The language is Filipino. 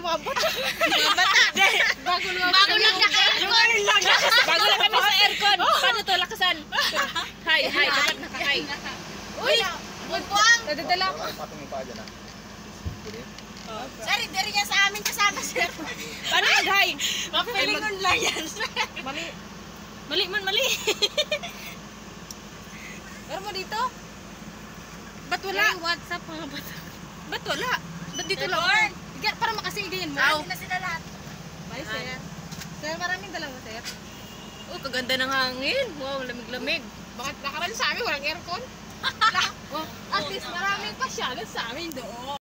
mga bata. Mga bata. Bago lang naka-aircon. Bago lang kami sa aircon. Paano to lakasan? Hi. Dapat naka-hi. Uy! Buntang! Nadadala ko. Patong yung paa dyan ah. Sir, hindi rin yan sa amin kasama, sir. Paano mag-hi? Mapilingon lang yan, sir. Mali. Pero mo dito? Ba't wala? WhatsApp mga bata. Ba't wala? Ba't dito lang? Para makasigayin mo. Hindi na sila lahat. Bye, sir. Sir, maraming dala mo, sir. Oh, kaganda ng hangin. Wow, lamig-lamig. Bakit nakaraan sa amin? Walang aircon? At least maraming pasyalan sa amin doon.